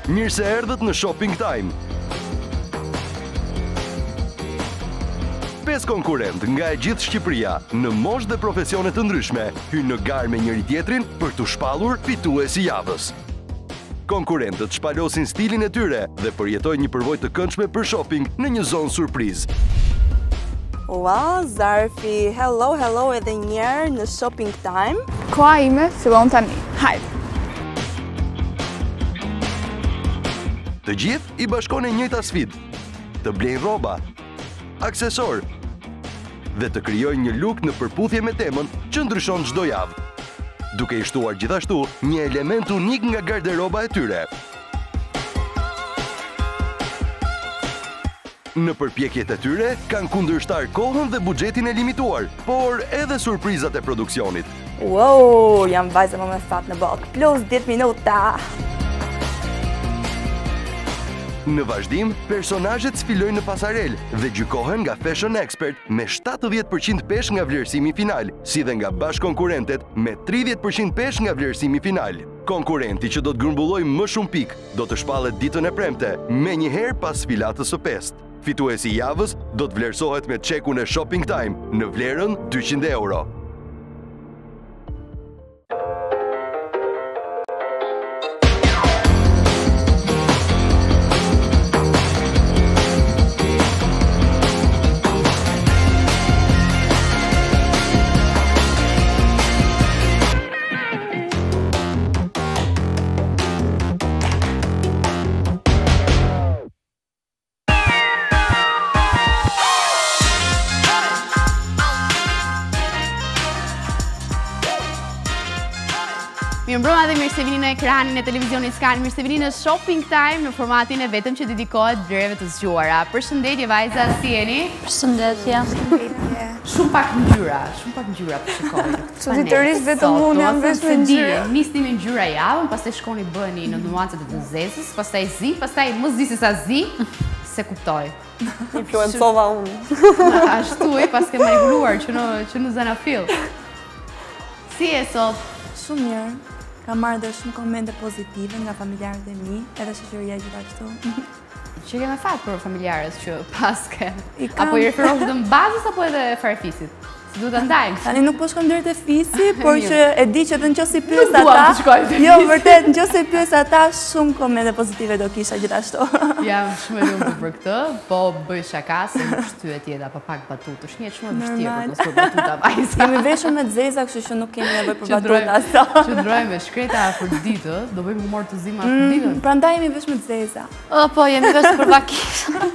Mirë se erdhët në Shopping Time. 5 konkurrent nga e gjithë Shqipëria në moshë dhe profesione të ndryshme hynë në garë me njëri tjetrin për të shpallur fituesi i javës. Konkurrentët shpalosin stilin e tyre dhe përjetojnë një përvojë të këndshme për shopping në një zonë surprizë. Wow, Zarfi, hello edhe njerë në Shopping Time. Koha ime fillon tani. Hajde! Të gjithë i bashkon e njëjta sfidë, të blejnë rroba, aksesor dhe të krijojnë një look në përputhje me temën që ndryshon çdo javë, duke i shtuar gjithashtu një element unik nga garderoba e tyre. Në përpjekjet e tyre, kanë kundërshtar kohën dhe buxhetin e limituar, por edhe surprizat e produksionit. Wow, jam vajza më me fat në botë, plus 10 minuta. Në vazhdim, personazhet sfilojnë në pasarel dhe gjykohen nga fashion expert me 70% peshë nga vlerësimi final, si dhe nga bashkëkonkurrentet me 30% peshë nga vlerësimi final. Konkurrenti që do të grumbullojë më shumë pikë, do të shpallet ditën e premte, menjëherë pas sfilatës së pestë. Fituesi i javës do të vlerësohet me çekun e Shopping Time në vlerën 200 euro. Mirëmbrëma dhe mirë se vini në ekranin e televizionit Skan, mirë se vini në Shopping Time në formatin e vetëm që dedikohet blerjeve të zgjuara. Përshëndetje vajza, si jeni? Përshëndetje. Shumë pak ngjyra po shikoj. Sot i të rish vetëm unë jam vesh me ngjyra. Nisni me ngjyra javën, pastaj shkoni bëheni në nuancat e të zezës, pastaj zi, pastaj më zi se sa zi, se kuptoj. Influencova unë. Ashtu e pas ke manipuluar që në Zanafil. Si e sot? Shumë mirë. Kam marrë dhe shumë komente pozitive nga familjarët e mi, edhe shoqëria gjithashtu. Që ke me fat për familjarës që paske? Apo i referosh vetëm bazës apo edhe farefisit? Si duhet të ndajmë? Tani nuk po shkojmë deri te fisi, por që e di që edhe nëse i pyes Nuk duam të shkojmë te Jo, fisi. vërtet, nëse i pyes ata, shumë komente pozitive do kisha gjithashtu. Jam shumë e lumtur për këtë, po bëj shaka se nuk shtyhet jeta pa pak batutësh. Një shumë e vështirë për mos për batuta vajza. Jemi veshur me zeza, kështu që nuk kemi nevojë për batuta sot. Qëndrojmë me shkreta afërditë, do bëjmë humor të zi me afërditën. Prandaj jemi vesh me zeza. Po, jemi vesh për vakisë.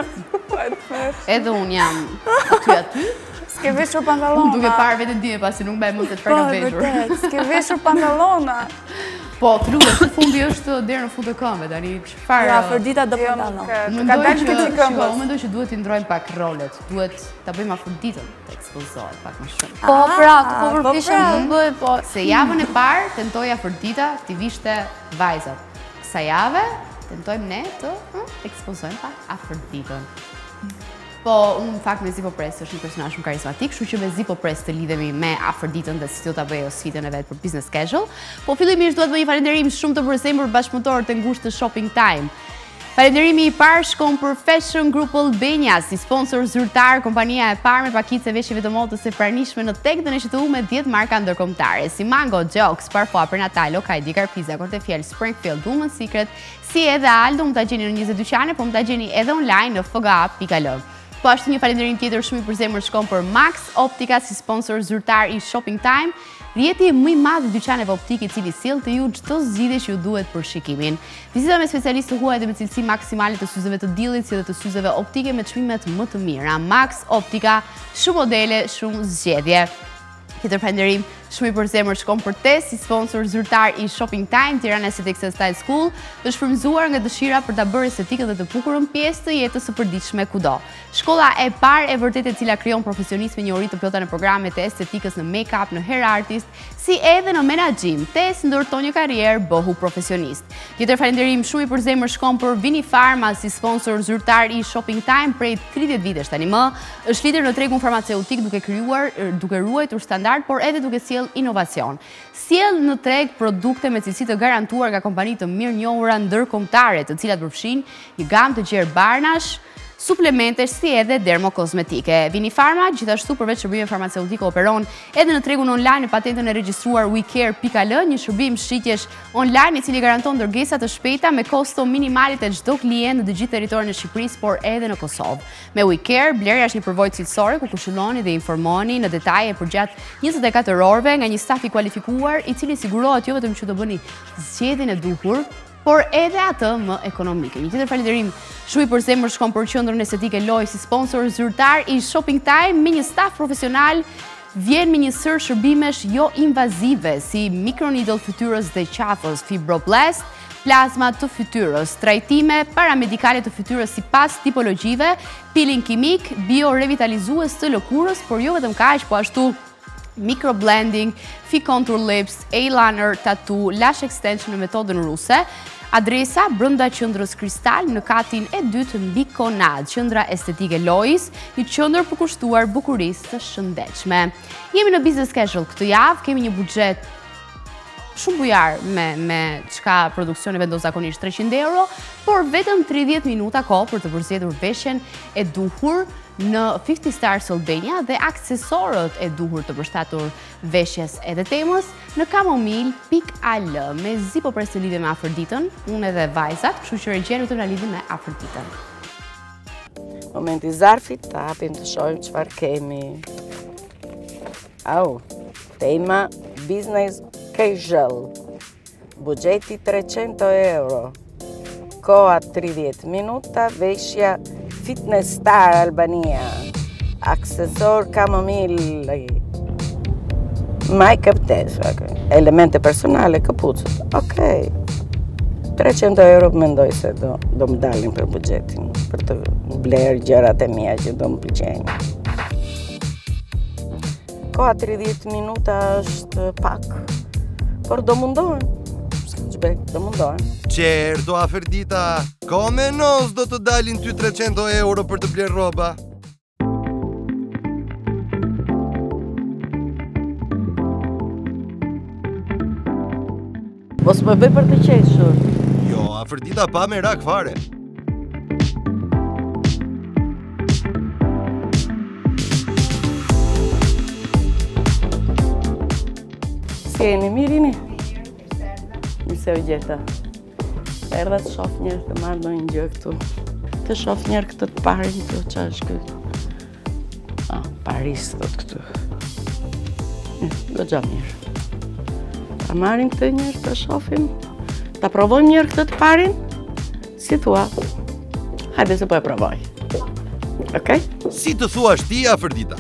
Edhe unë jam aty. S'ke veshur pantallona. Unë duke parë vetë dije pasi nuk mbaj mend se çfarë kam veshur. Vërtet. S'ke veshur pantallona. Po, lutem, fundi është deri në fund të këmbëve, tani çfarë? Ja, afërdita do pantallon. Ka dalë këtë këmbë. Unë mendoj që duhet t'i ndrojmë pak rolet, duhet ta bëjmë afërditën të ekspozohet pak më shumë. Po, pra, po përpishem të bëj, po. Se javën e parë tentoj afërdita t'i vishte vajzat. Kësaj jave tentojmë ne të ekspozojmë pak afërditën. Po, unë në fakt me Zipo Press është një personazh shumë karizmatik, kështu që me Zipo Press të lidhemi me afërditën dhe si do ta bëjë sfidën e vet për business casual. Po fillimisht duhet të bëj një falënderim shumë të përgjithshëm për bashkëpunëtorët e ngushtë të Shopping Time. Falënderimi i parë shkon për Fashion Group Albania, si sponsor zyrtar, kompania e parë me pakicë e veshjeve të modës së pranishme në tek dhe në QTU me 10 marka ndërkombëtare, si Mango, Jokes, Parfum, Prenatalo, Kajdi, Carpiza, Cortefiel, Springfield, Women's Secret, si edhe Aldo, mund ta gjeni në 20 dyqane, por mund ta gjeni edhe online në fga.al. Po ashtu një falënderim tjetër shumë i përzemër shkon për Max Optika si sponsor zyrtar i Shopping Time, rjeti më i madh i dyqaneve optike i cili sjell të ju çdo zgjidhje që ju duhet për shikimin. Vizita me specialistë huaj dhe me cilësi maksimale të syzeve të diellit si dhe të syzeve optike me çmimet më të mira. Max Optika, shumë modele, shumë zgjedhje. Tjetër falënderim shumë i përzemër shkon për te si sponsor zyrtar i Shopping Time, Tirana Aesthetic Style School, është frymëzuar nga dëshira për ta bërë estetikën dhe të bukurën pjesë të jetës së përditshme kudo. Shkolla e parë e vërtetë e cila krijon profesionistë me njohuri të plota në programet e estetikës në make-up, në hair artist, si edhe në menaxhim. Tes ndërton një karrierë, bëhu profesionist. Tjetër falënderim shumë i përzemër shkon për Vini Pharma si sponsor zyrtar i Shopping Time prej 30 vitesh tani më, është lider në tregun farmaceutik duke ruajtur standard, por edhe duke sjellë sjell inovacion. Sjell në treg produkte me cilësi të garantuar nga kompani të mirënjohura ndërkombëtare, të cilat përfshin një gamë të gjerë barnash, suplemente si edhe dermokozmetike. Vini Pharma gjithashtu përveç shërbime farmaceutike operon edhe në tregun online në patentën e regjistruar WeCare.al, një shërbim shitjesh online i cili garanton dërgesa të shpejta me kosto minimale të çdo klient në të gjithë territorin e Shqipërisë, por edhe në Kosovë. Me WeCare, blerja është një përvojë cilësore ku këshilloni dhe informoni në detaje përgjatë 24 orëve nga një staf i kualifikuar i cili sigurohet jo vetëm që të bëni zgjedhjen e duhur, por edhe atë më ekonomike. Një tjetër falënderim shumë i përzemër shkon për qendrën estetike Loj si sponsor zyrtar i Shopping Time me një staf profesional. Vjen me një sër shërbimesh jo invazive si microneedle fytyrës dhe qafës, fibroblast, plazma të fytyrës, trajtime paramedikale të fytyrës sipas tipologjive, peeling kimik, biorevitalizues të lëkurës, por jo vetëm kaq, po ashtu microblending, F-contour lips, eyeliner, tattoo, lash extension në metodën ruse. Adresa brenda qendrës Kristal në katin e dytë mbi Konad, qendra estetike Lojës, një qendër përkushtuar bukurisë të shëndetshme. Jemi në business casual këtë javë, kemi një buxhet shumë bujar me çka produksioni vendos zakonisht 300 euro, por vetëm 30 minuta kohë për të përzgjedhur veshjen e duhur në 50 Stars Albania dhe aksesorët e duhur të përshtatur veshjes edhe temës në kamomil.al. Me zi po pres të lidhe me Afërditën, unë edhe vajzat, kështu që regjenu të nga lidhe me Afërditën. Momenti zarfit, të hapim të shohim çfarë kemi. Au, tema business casual. Buxheti 300 euro. Koha 30 minuta, veshja Fitness Star Albania, aksesor kamomil, make-up test, elemente personale, këpucët. Okej. 300 euro mendoj se do më dalin për buxhetin, për të bler gjërat e mia që do më pëlqejnë. Koha 30 minuta është pak, por do mundohen. Do mundohen. Certo, Afërdita, come nos do të dalin ty 300 euro për të bler rroba? Mos më bëj për të qeshur. Jo, Afërdita pa merak fare. Si jeni, mirini? Mirë u gjeta. Erdha të shoh njerë të marrë në një gjë këtu. Të shoh njerë këtë të parin këtu, që është këtë? Paris, thot këtu. Do gja mirë. Ta marrim këtë njerë, të shofim. Ta provojmë njerë këtë të parin. Si thua? Hajde se po e provoj. Okej? Si të thuash ti, Afërdita?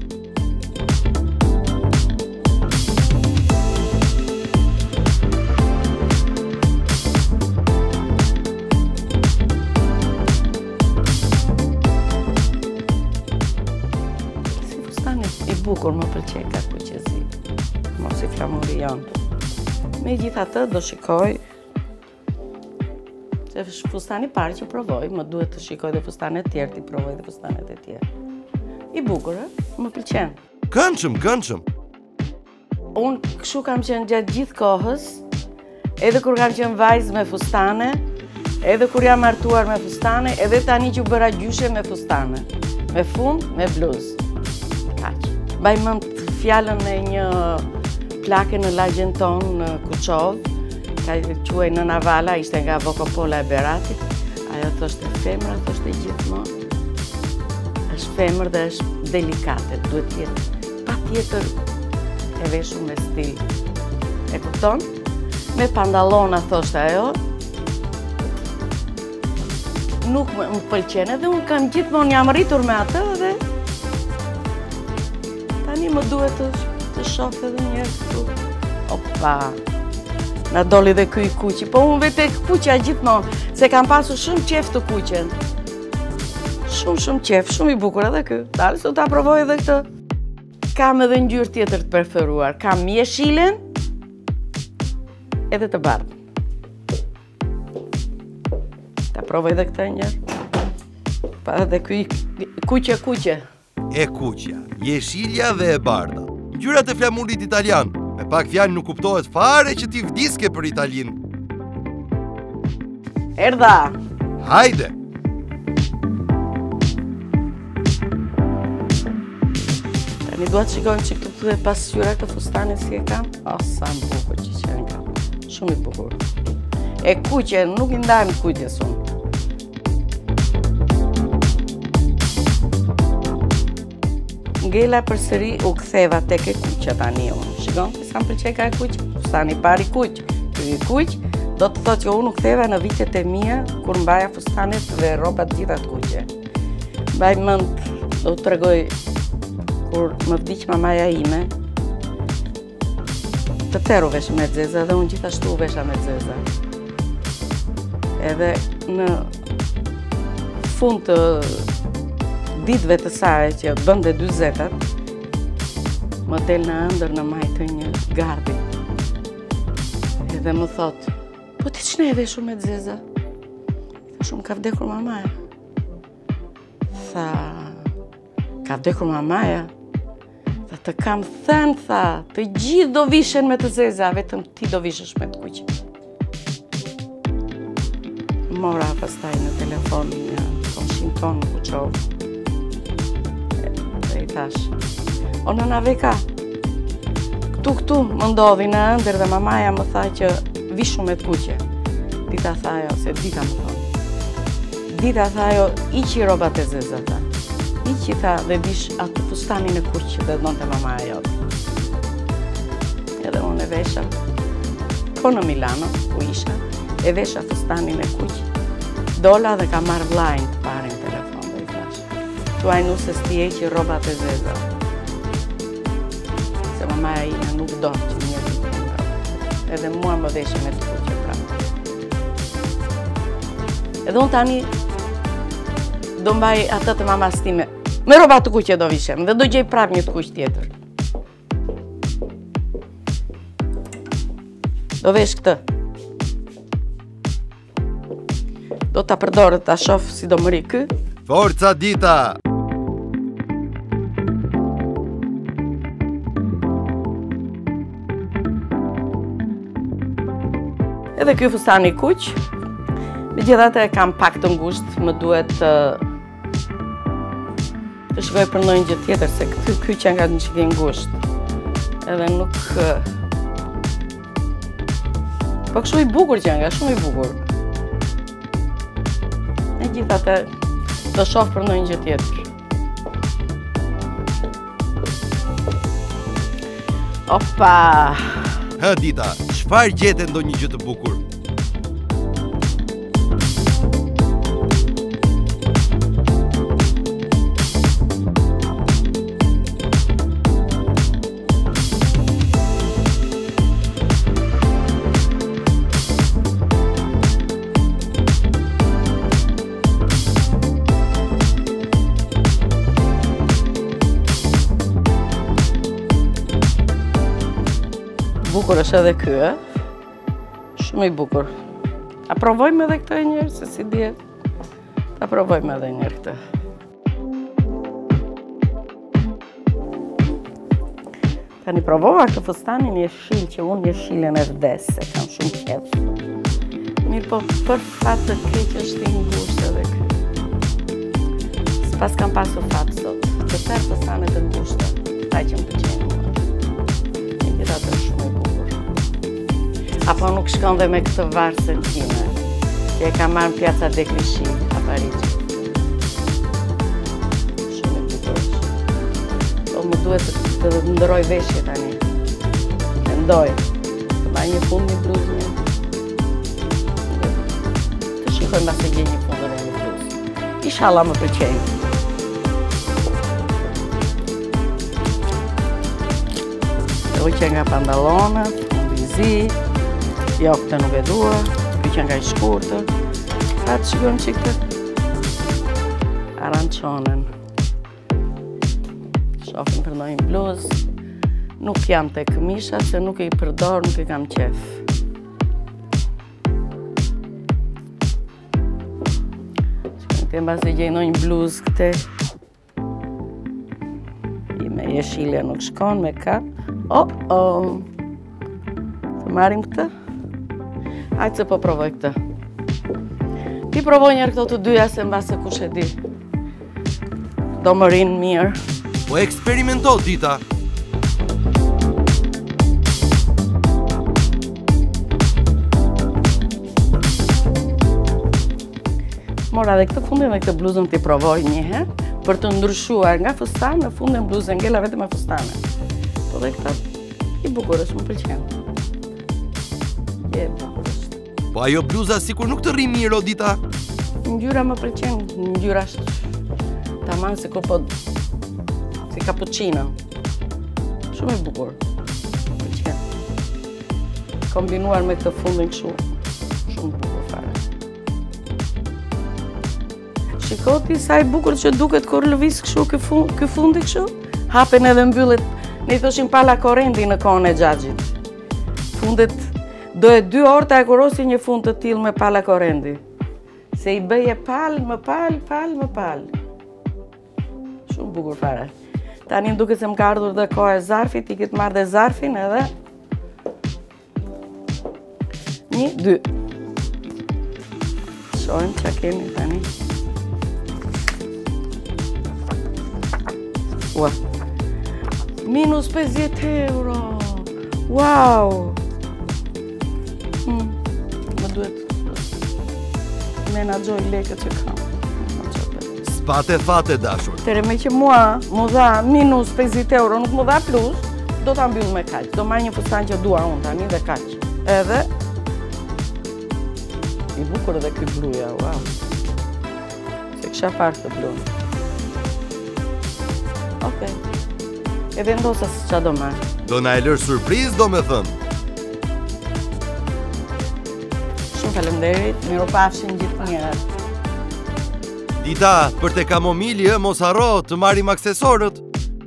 Bukur më pëlqej ka kuqezi, mos i flamuri jonë. Me gjitha të do shikoj, se fustani parë që provoj, më duhet të shikoj dhe fustanet tjerë, ti provoj dhe fustanet e tjerë. I bukur, më pëlqen. Këndshëm. Unë kështu kam qenë gjatë gjithë kohës, edhe kur kam qenë vajzë me fustane, edhe kur jam martuar me fustane, edhe tani që bëra gjyshe me fustane, me fund, me bluzë. Baj mend fjallën e një plake në lagjen tonë në Kuqovë, ka quaj në Navala, ishte nga Vokopola e Beratit. Ajo thoshte femra, thoshte gjithmonë. Është femër dhe është delikate, duhet tjetë pa tjetër e veshur me stil. E kupton? Me pandalona, thoshte ajo. Nuk më pëlqen, edhe unë kam gjithmonë jam rritur me atë dhe tani më duhet të shoh edhe njerë këtu. Opa, na doli dhe ky kuqi, po unë vete kuqja gjithmonë, se kam pasur shumë qef të kuqen. Shumë qef, shumë i bukur edhe ky. Dalë se ta provoj edhe këtë. Kam edhe ngjyrë tjetër të preferuar. Kam jeshilen edhe të bardhën. Ta provoj edhe këtë njerë. Pa edhe ky kuqe. E kuqja, jeshilja dhe e bardha. Ngjyrat e flamurit italian. Me pak fjalë nuk kuptohet fare që ti vdiske për Italinë. Erdha! Hajde! Tani duhet shikojmë që këtu dhe pasqyra të fustanit si e kam. O, sa më bukur që e kam. Shumë i bukur. E kuqe, nuk i ndajmë kujtjes unë. Ngela përsëri u ktheva tek e kuqja tani unë. Shikon, sa më pëlqej ka e kuq, fustani pari kuq. Ky i kuq do të thotë që unë u ktheva në vitet e mia kur mbaja fustanet dhe rrobat gjitha të kuqe. Mbaj mend, do të tregoj kur më vdiq mamaja ime. Të tërë u vesh me zeza dhe unë gjithashtu u vesha me zeza. Edhe në fund të ditëve të saj që bënde 40-at, më del në ëndër në majtë një gardi. Edhe më thot, po ti që ne e veshu me zeza? Tha shumë, ka vdekur mamaja. Tha, ka vdekur mamaja? Tha, të kam thënë, tha, të gjithë do vishen me të zeza, vetëm ti do vishesh me të kuqe. Mora pastaj në telefon një komshin ton në Kuqovë. Dhe i thash, o nëna Veka, këtu më ndodhi në ëndër dhe mamaja më tha që vishu me të kuqe. Dita tha jo, se Dita më thonë. Dita tha jo, iqi robat e zeza, tha. Iqi, tha, dhe vish atë fustanin e kuq që dhe donte mamaja jote. Edhe unë e vesha, ko në Milano, ku isha, e vesha fustanin e kuq. Dola dhe ka marrë vllajin të parin telefon dhe i thash. Tuaj nusës ti eqi robat e zeza. Se mamaja ime nuk do që njëri të nga. Edhe mua më veshe me të kuqe prapë. Edhe unë tani do mbaj atë të mamas time. Me robat të kuqe do vishem dhe do gjej prapë një të kuq tjetër. Do vesh këtë. Do ta përdorë ta shoh si do mëri ky. Forca Dita! Edhe ky fustani kuq, megjithatë e kam pak të ngushtë, më duhet të shkoj për ndonjë gjë tjetër se ky që nga një çik i ngushtë. Edhe nuk po kështu i bukur që nga, shumë i bukur. Megjithatë do shoh për ndonjë gjë tjetër. Opa! Hë Dita, çfarë gjete ndonjë gjë të bukur? Bukur është edhe ky, shumë i bukur. A provojmë edhe këtë njërë, se si djetë. A provojmë edhe njërë këtë. Tani provova këtë fustanin jeshil, që unë jeshilën e vdes, se kam shumë qef. Mirë po, për fat të keq është i ngushtë edhe ky. S'pas kam pasur fat sot, të tërë fustanet të ngushtë, taj që më pëlqejnë mua. Megjithatë është shumë i bukur. Apo nuk shkon dhe me këtë varsën time, që e ka marrë në Piazza de Clichy, a Parigi. Shumë i bukur është. Po më duhet të ndëroj veshje tani. Mendoj, të baj një fund një bluzë një. Të shikoj mbas e gjej një fund dhe një bluzë. Inshallah më pëlqejnë. Që nga pantalonët, në vizi, jo këtë nuk e dua, që nga i shkurtër. Atë shikojmë që këtë arançonën. Shofim për ndonjë bluzë. Nuk jam të këmisha, se nuk e i përdor, nuk e kam qef. Shkojmë të mbas e gjej ndonjë bluzë këte. I me jeshilja nuk shkon me ka. Të marim këtë? Hajtë se po provoj këtë. Ti provoj njerë këto të dyja se mbase kush e di. Do më rinë mirë. Po eksperimento, Dita. Mora dhe këtë fundin dhe këtë bluzën t'i provoj njëherë, për të ndryshuar nga fustane, në fundin bluzën ngella vetëm me fustane. Po dhe këta i bukur është, më pëlqen. Je bukur është. Po ajo bluza sikur nuk të rri mirë, o Dita. Ngjyra më pëlqen, ngjyra është tamam si kur po si cappuccino. Shumë e bukur. Më pëlqen. Kombinuar me këtë fundin kështu, shumë bukur fare. Shikoti sa i bukur që duket kur lëviz kështu ky fundi kështu. Hapen edhe mbyllet, ne i thoshim pala korrendi në kohën e Xhaxhit. Fundet do e 2 orë ta e kurosi një fund të tillë me pala korrendi. Se i bëje pal, më pal. Shumë bukur fare. Tani më duket se më ka ardhur dhe koha e zarfit, i këtë marrë dhe zarfin edhe 1, 2. Shohim çka kemi tani. Ua. Minus 50 euro. Wow. Më duhet menaxhoj lekët që kam. Spate fate, dashur. Tere me që mua më dha minus 50 euro, nuk më dha plus, do ta mbyll me kaq. Do marr një fustan që dua unë tani dhe kaq. Edhe i bukur edhe ky bluja, wow. Se kisha parë këtë blu. Okej. E vendosa se ç'a do marr. Do na e lër surprizë, do me thënë. Shumë faleminderit, miropafshim gjithnjëherë. Dita, për te kamomilje, mos harro të marrim aksesorët.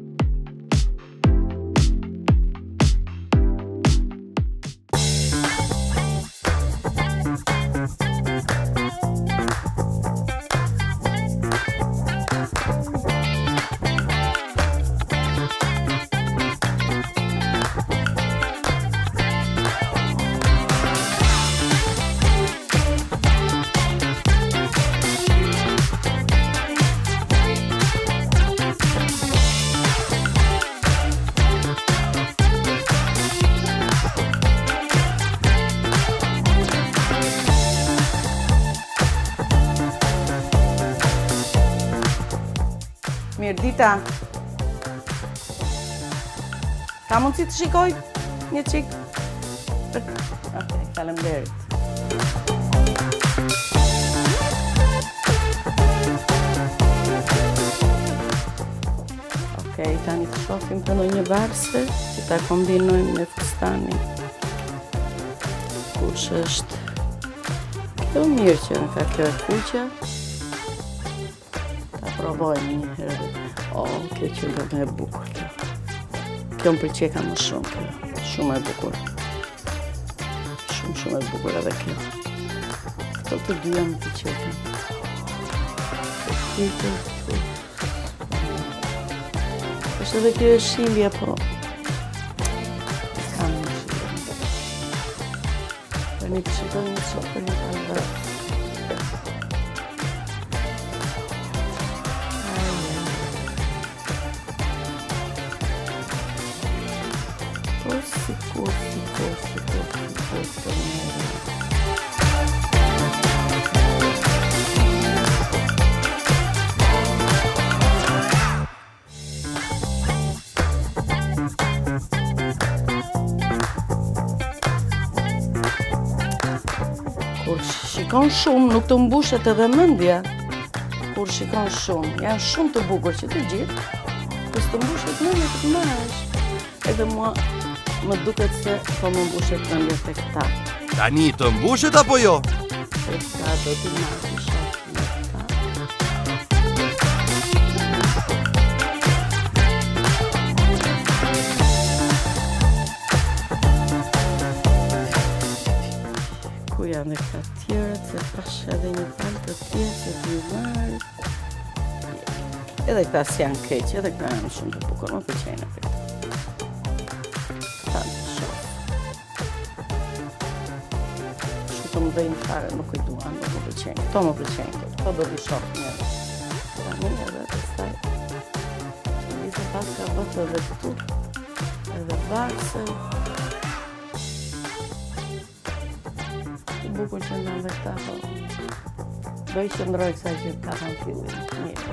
Mirë, Dita. Ka mundësi të shikoj një qik? Okej, faleminderit. Okej, tani të shohim të ndonjë varse, që ta kombinojmë me fustanin. Kush është? Kjo mirë që në ka kjo e kuqja. Provojmë një herë. Kjo që do me e bukur kjo. Kjo më pëlqeka më shumë kjo. Shumë e bukur. Shumë e bukur edhe kjo. Këto të dyja më pëlqeka. është edhe kjo e shilja, po. Kam një shilja. Për një të shikoj një qëtë për një kalë. Kur shikon shumë, nuk të mbushet edhe mendja. Kur shikon shumë, janë shumë të bukur që të gjithë, kur të mbushet mendja të marrësh. Edhe mua më duket se po më mbushet mendja te këta. Tani të mbushet apo jo? Te këta do t'i marrë shoh me këta. Ku janë e këta tjerët, se pash edhe një palë të tjerë se t'i marrë. Edhe këta si janë keq, edhe këta janë shumë të bukur, më pëlqejnë edhe këta. Këta në shoh. Shumë të më dhejnë fare, nuk i duan, nuk më pëlqejnë. Këto më pëlqejnë, këto do t'i shoh njërë. Tani edhe të staj. Vite pas ka bëtë edhe këtu, edhe varse. Të bukur që ndan dhe këta, po. Do i qëndroj kësa që ka kanë fillin. Njërë.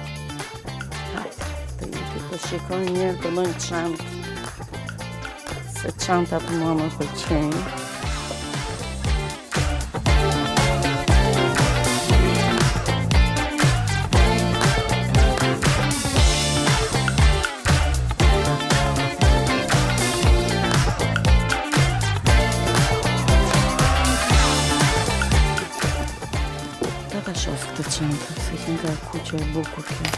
Të shikon njërë të dojnë çantë, se çantat mua më pëlqejnë. Da ta shoh këtë çantë, se që nga kuqe e bukur kjo.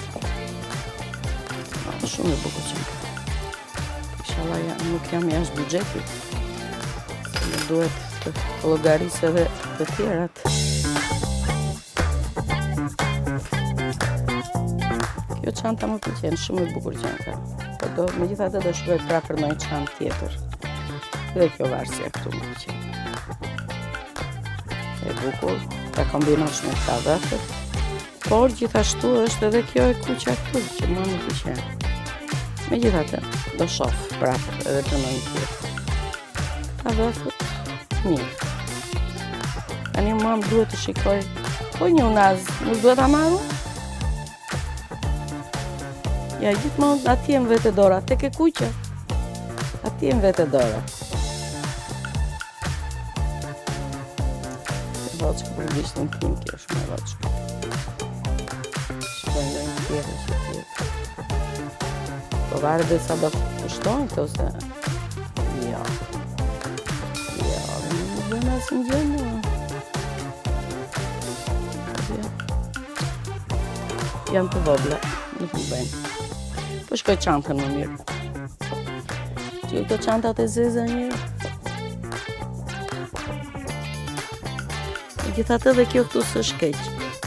Shumë e bukur që nga. Inshallah nuk jam jashtë buxhetit. Se më duhet të llogarisë edhe të tjerat. Kjo çanta më pëlqen, shumë e bukur që nga. Po megjithatë do shkruaj prapë për ndonjë çantë tjetër. Dhe kjo varsja këtu më pëlqen. E bukur, ta kombinosh me këta dhëfët. Por gjithashtu është edhe kjo e kuqa këtu që më pëlqen. Megjithatë, do shoh prapë edhe për ndonjë tjetër. Këta dhëfët, mirë. Tani mua më duhet të shikoj, po një unaz, nuk duhet ta marru? Ja, gjithmonë atje më vete dora, tek e kuqa. Atje më vete dora. E voçkë për vishtin tim, kjo shumë e voçkë. Shkoj ndonjë tjetër që tjetër. Po varet dhe sa do kushtojnë këto se... Jo. Jo, nuk dhe në asë në gjënë. Janë të vogla, nuk më bëjnë. Po shkoj çantën më mirë. Që këto çantat e zeza njërë. Megjithatë edhe kjo këtu së shkeq.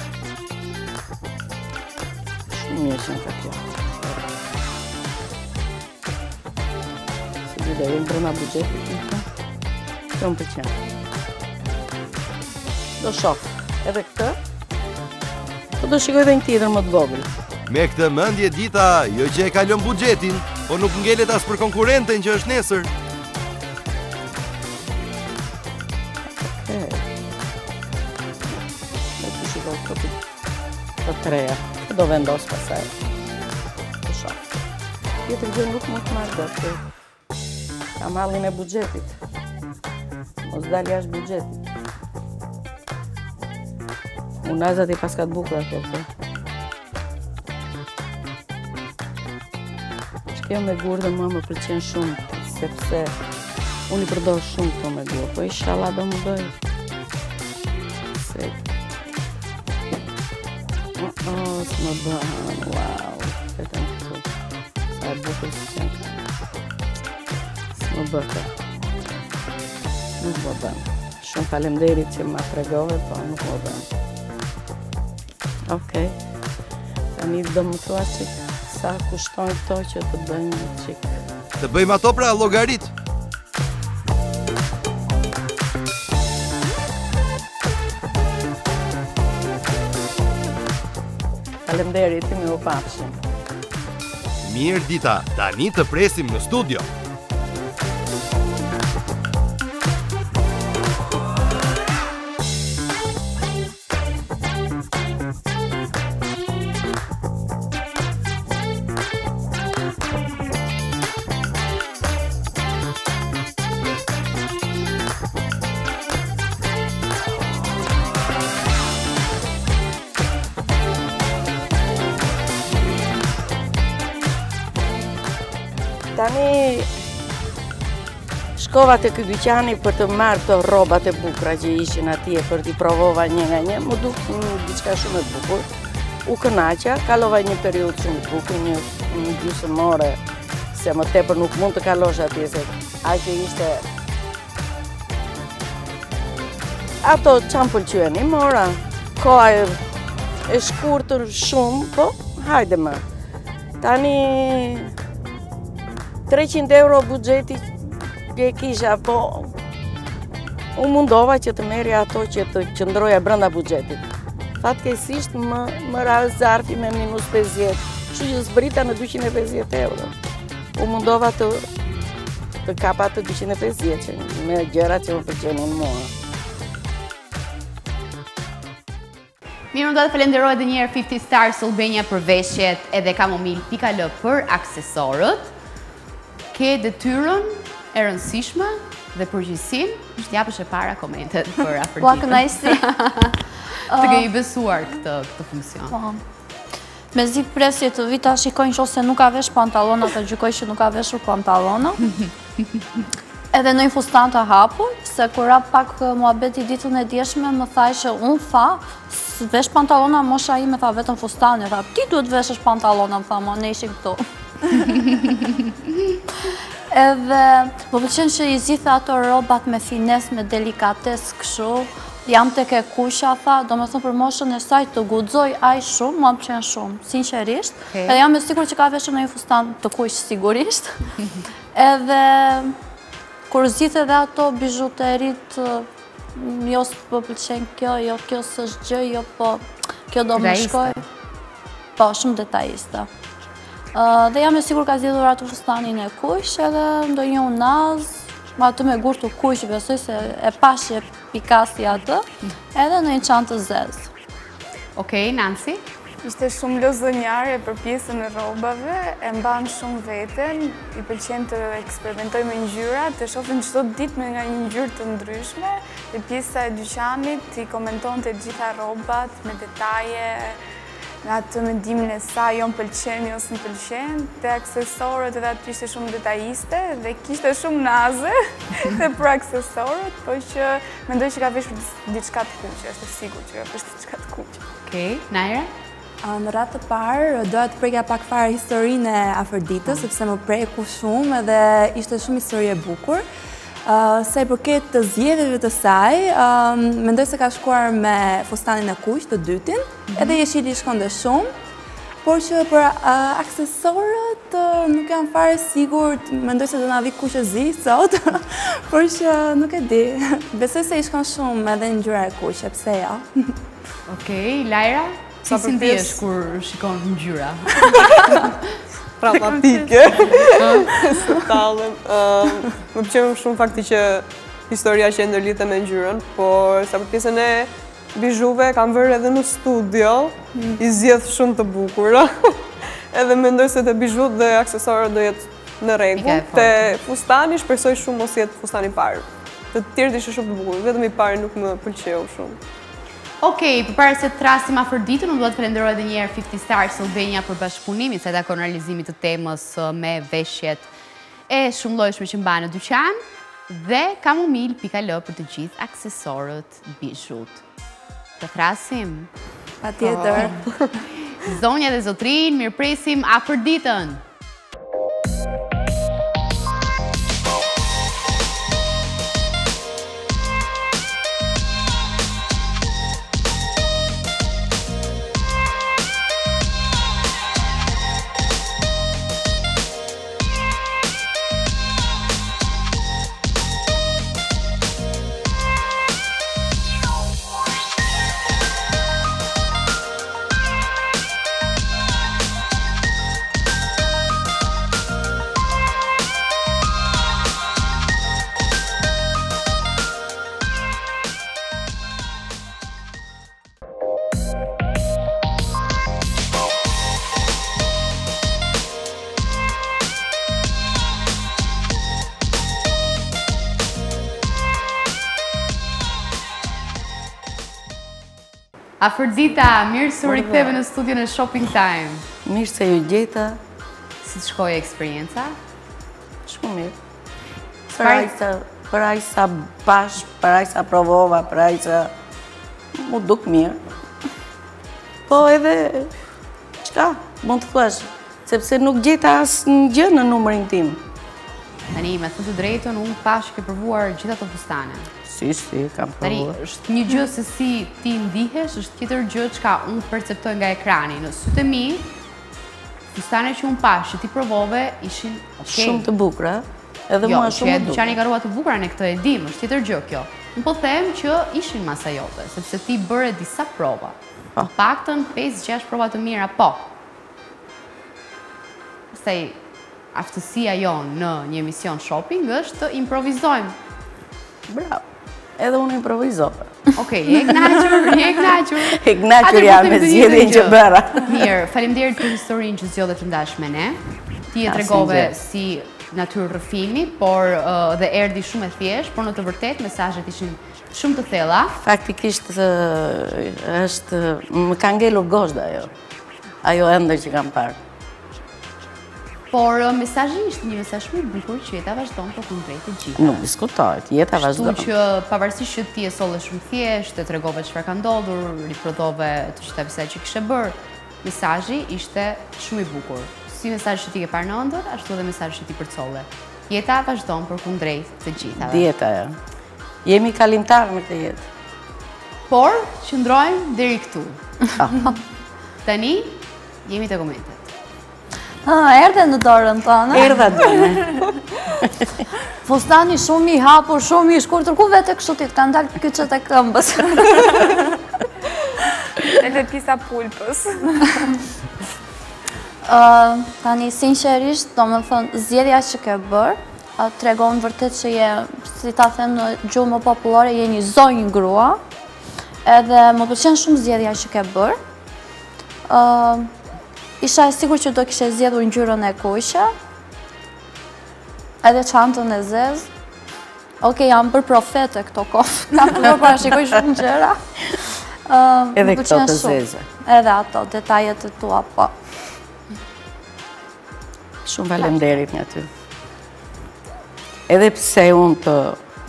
Shumë mirë që nga kjo. Se dhe jenë brëna buxhetit në të. Kjo më pëlqen. Do shoh edhe këtë. Po do shikoj dhe një tjetër më të vogël. Me këtë mendje Dita, jo që e kalon buxhetin, po nuk ngelet as për konkurrenten që është nesër. Të treja, do vendos pasaj. Të shoh. Tjetër gjë nuk më të marrë do të ka mallin e buxhetit. Mos dal jashtë buxhetit. Unazat i paskat bukura këto. Shkjo me gurë dhe mua më pëlqen shumë, sepse unë i përdor shumë këto me gurë, po inshallah do më bëj. Se... s'më bëhan, wow, vetëm këtu. Sa e bukur si qenë. S'më bëhe. Nuk më bën. Shumë faleminderit që ma tregove, po nuk më bën. Okej. Tani do më thua që sa kushtojnë këto që të bëjmë një qik. Të bëjmë ato pra llogarit. Faleminderit, mi u pafshim. Mirë Dita, tani të presim në studio. Tani shkova te ky dyqani për të marrë këto rrobat e bukura që ishin atje për t'i provova një nga një, më duk diçka shumë e bukur. U kënaqa, kalova një periudhë shumë të bukur, një gjysmore, se më tepër nuk mund të kalosh atje se aq ishte. Ato çam pëlqyeni, mora. Koha e shkurtër shumë, po hajde më. Tani 300 euro buxheti që kisha, po unë mundova që të merja ato që të qëndroja brenda buxhetit. Fatkeqësisht më ra zarfi me minus 50, kështu që zbrita në 250 euro. Unë mundova të kapa të 250 me gjërat që më pëlqenin mua. Mirë, unë do të falenderoj edhe një herë 50 Stars Albania për veshjet edhe Kamomil.al për aksesorët. Ke detyrën e rëndësishme dhe përgjegjësinë është t'japësh e para komentet për Afroditën. Po, kënaqësi. Të ke i besuar këtë funksion. Po. Mezi presje të vita shikojnë që ose nuk ka vesh pantallona, të gjykoj që nuk ka veshur pantallona. Edhe në një fustan të hapur, se kur ra pak muhabeti ditën e djeshme, më thaj që unë tha, vesh pantallona, mosha ime tha vetëm fustane, tha, ti duhet veshësh pantallona, më tha, ma ne ishim këtu. Edhe, më pëlqen që i zithë ato robat me fines, me delikates këshu, jam tek e kusha, tha, do me thëmë për moshën e saj të guxoj aj shumë, mua më pëlqen shumë, sinqerisht, edhe jam e sigur që ka veshur në një fustan të kush sigurisht, edhe kur zithë edhe ato bijuterit, jo s'po pëlqen kjo, jo kjo s'është gjë, jo po kjo do më shkoj. Po, shumë detajiste. Dhe jam e sigur ka zgjedhur atë fustanin e kush, edhe ndonjë unaz, ma atë me gurë të kush, besoj se e pashje pikasi atë, edhe në një çantë të zezë. Okej, Nancy? Ishte shumë lozonjare për pjesën e rrobave, e mban shumë veten, i pëlqen të eksperimentoj me ngjyra, të shohim çdo ditë me nga një ngjyrë të ndryshme, dhe pjesa e dyqanit i komentonte gjitha rrobat me detaje, me atë mendimin e saj, jo më pëlqen, jo s'më pëlqen, dhe aksesorët edhe aty ishte shumë detajiste, dhe kishte shumë naze dhe për aksesorët, po që mendoj që ka veshur diçka të kuqe, është e sigurt që ka veshur diçka të kuqe. Okej, Naira? Në ratë të parë, doja të prekja pak fare historinë e Afroditës, sepse më preku shumë edhe ishte shumë histori e bukur. Se i përket të zgjedhjeve të saj, mendoj se ka shkuar me fustanin e kuq të dytin, edhe jeshili shkonte shumë, por që për aksesorët nuk jam fare sigurt, mendoj se do na vi kuqezi sot, por që nuk e di. Besoj se i shkon shumë edhe në ngjyra e kuqe, pse jo? Okej, Laira? Si ndihesh kur shikon ngjyra? Pramatike. Së tallëm. Më pëlqen shumë fakti që historia që ndërlidhet me ngjyrën, por sa për pjesën e bijuve kam vërë edhe në studio, i zgjedh shumë të bukura. Edhe mendoj se te bijut dhe aksesorët do jetë në rregull. Te fustani shpresoj shumë mos jetë fustani i parë. Të tjerët ishin shumë të bukur, vetëm i pari nuk më pëlqeu shumë. Okej, përpara se të thrasim Afroditën, unë do të falenderoj edhe një herë 50 Stars Albania për bashkëpunimin se takon realizimit të temës me veshjet e shumëllojshme që mba në dyqan dhe Kamomil.al për të gjithë aksesorët bijut. Të thrasim? Patjetër. Zonja dhe zotrin, mirëpresim Afroditën. Afrodita, mirë se u riktheve në studion e Shopping Time. Mirë se ju gjeta. Si të shkoi eksperienca? Shumë mirë. Për aq sa bash, për aq sa provova, për aq sa mu duk mirë. Po edhe çka mund të thuash, sepse nuk gjeta asnjë gjë në numrin tim. Tani, me thënë të drejtën, unë pash ke provuar gjitha të fustane. Si, kam provuar. Tani, është një gjë se si ti ndihesh, është tjetër gjë çka unë perceptoj nga ekrani. Në sytë e mi, fustane që unë pash, që ti provove, ishin okej. Shumë të bukura, edhe mua shumë Jo, të dyqani duket. ka rruga të bukura në këtë e dim, është tjetër gjë kjo. Unë po them që ishin masa jote, sepse ti bëre disa prova. Në paktën 5-6 prova të mira, po. Pastaj aftësia jonë në një emision shopping është të improvizojmë. Bravo. Edhe unë improvizova. Okej, je knaqur. E knaqur jam me zgjedhjen që bëra. Mirë, faleminderit për historinë që zgjodhe të ndash me ne. Ti e tregove si natyrë rrëfimi, por dhe erdhi shumë e thjeshtë, por në të vërtetë mesazhet ishin shumë të thella. Faktikisht është më ka ngelur gozhda ajo. Ajo ëndër që kam parë. Por mesazhi ishte një mesazh shumë i bukur që jeta vazhdon të kundrejt të gjitha. Nuk diskutohet, jeta vazhdon. Kështu që pavarësisht që ti e solle shumë thjesht, e tregove çfarë ka ndodhur, riprodhove të gjitha mesazhet që kishe bërë, mesazhi ishte shumë i bukur. Si mesazhi që ti ke parë në ëndër, ashtu edhe mesazhi që ti përcolle. Jeta vazhdon për kundrejt të gjithave. Dieta ja. Jemi kalimtar me këtë jetë. Por qëndrojmë deri këtu. Tani jemi te komentet. Erdhe në dorën tonë. Erdha done. Fustani shumë i hapur, shumë i shkurtër, ku vete kështu ti, kanë dalë kyçet e këmbës. Edhe pisa pulpës. Tani, sinqerisht, do më thënë, zgjedhja që ke bërë, tregon vërtet që je, si ta them në gjuhë më popullore, je një zonjë grua, edhe më pëlqen shumë zgjedhja që ke bërë. Isha e sigur që do kishe zgjedhur ngjyrën e kuqe, edhe çantën e zezë. Okej, jam bërë profete këto kohë, kam të bërë parashikoj shumë gjëra. Edhe këto të zeze. Edhe ato, detajet e tua, po. Shumë faleminderit nga ty. Edhe pse unë të...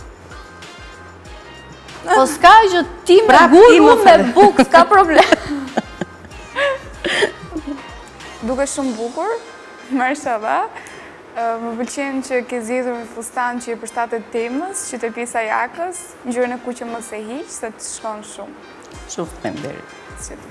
Po s'ka që ti me gurë, me bukë, s'ka problem. Duke shumë bukur, mashallah. Më pëlqen që ke zgjedhur një fustan që i përshtatet temës, që të pjesa jakës, ngjyrën e kuqe mos e hiq, se të shkon shumë. Shumë faleminderit.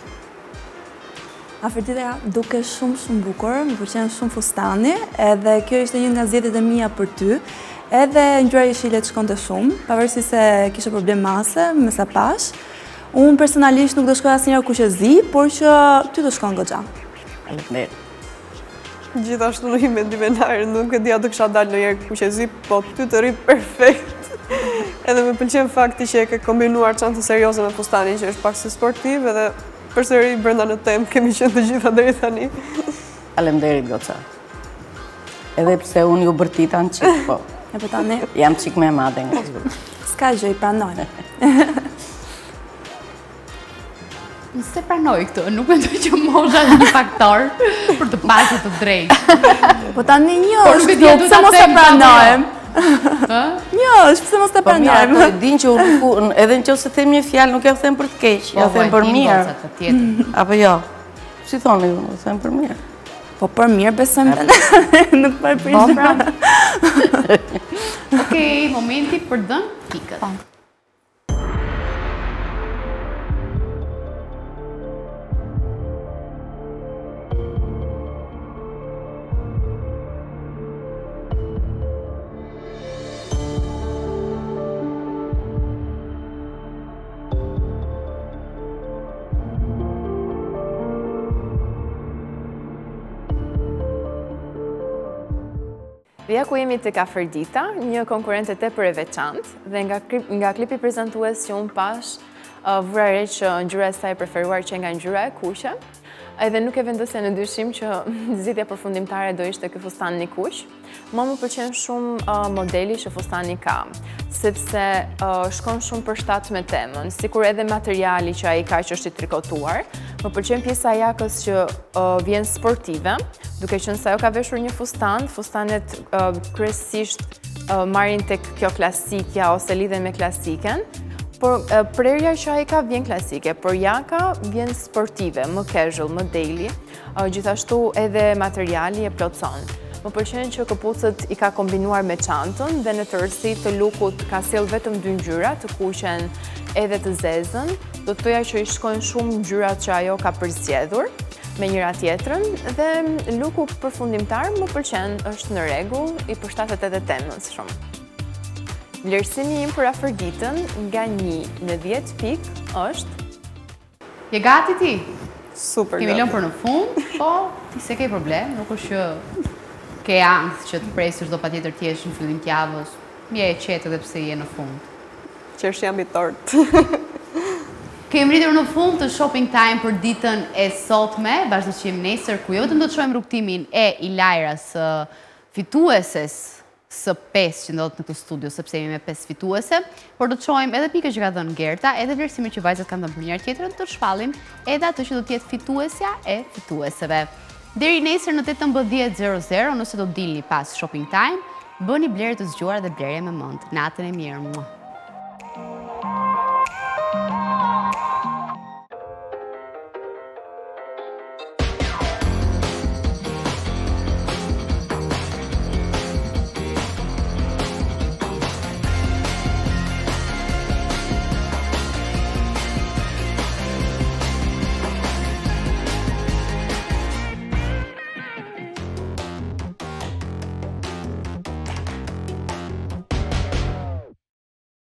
Aferdita duke shumë bukur, më pëlqen shumë fustani, edhe kjo ishte një nga zgjedhjet e mia për ty. Edhe ngjyra jeshile të shkonte shumë, pavarësisht se kishe problem mase, me sa pash. Unë personalisht nuk do shkoj asnjëherë kuqezi, por që ty do shkon goxha. Faleminderit. Gjithashtu në mendimenare, nuk e dija të kisha dalë në jerë kuqezi, po ty të ri perfekt. Edhe me pëlqen fakti që e ke kombinuar çantën serioze me fustanin që është pak si sportiv, edhe përsëri brenda në temë kemi qenë të gjitha deri tani. Faleminderit goca. Edhe pse unë ju bërtitan çik, po. E po tani, Jam çik më e madhe nga ty. s'ka gjë, i pranojnë. Se pranoj këtë, nuk mendoj që mosha është një faktor për të pasur të drejtë. Po tani një Por nuk e është, di, du pse ta mos e them pranojmë? Ë? Një është, pse mos e Po mirë, pranojmë? ato e din që unë, edhe nëse them një fjalë, nuk e them për të keq, ja them për mirë. Tjetër. Apo jo? Si thoni ju, e them për mirë. Po për mirë besojmë të ne, nuk për Po, prish. pra. Okej, momenti për dhënë pikët. Dhe ja ku jemi tek Aferdita, një konkurrente tepër e veçantë, dhe nga klipi prezantues që unë pash, vura re që ngjyra e saj e preferuar që nga ngjyra e kuqe, edhe nuk e vendosja në dyshim që zgjidhja përfundimtare do ishte ky fustan i kuq. Më pëlqen shumë modeli që fustani ka, sepse shkon shumë përshtat me temën, sikur edhe materiali që ai ka që është i trikotuar. Më pëlqen pjesa e jakës që vjen sportive, duke qenë se ajo ka veshur një fustan, fustanet kryesisht marrin tek kjo klasikja ose lidhen me klasiken, por prerja që ai ka vjen klasike, por jaka vjen sportive, më casual, më daily, gjithashtu edhe materiali e plotson. Më pëlqen që këpucët i ka kombinuar me çantën dhe në tërësi të lukut ka sjell vetëm dy ngjyra, të kuqen edhe të zezën. Do të thoja që i shkojnë shumë ngjyrat që ajo ka përzgjedhur. me njëra tjetrën dhe luku përfundimtar më pëlqen është në rregull, I përshtatet edhe temës shumë. Vlerësimi im për Afroditën nga 1 në 10 pikë është... Je gati ti? Super Kemi gati. lënë për në fund, po ti se ke problem, nuk është që ke angth që të presësh do patjetër të jesh në fillim të javës. Je e qetë edhe pse je në fund. Qesh jam I tort. Kemi rritur në fund të shopping time për ditën e sotme, vazhdojmë nesër ku jo vetëm do të shohim rrugtimin e Ilajras, fitueses së 5 që ndodhet në këtë studio, sepse jemi me 5 fituese, por do të shohim edhe pikën që ka dhënë Gerta, edhe vlerësimin që vajzat kanë dhënë për njëra tjetrën, të shpallim edhe atë që do të jetë fituesja e fitueseve. Deri nesër në 18:00, nëse do dilni pas shopping time, bëni blerje të zgjuar dhe blerje me mend. Natën e mirë.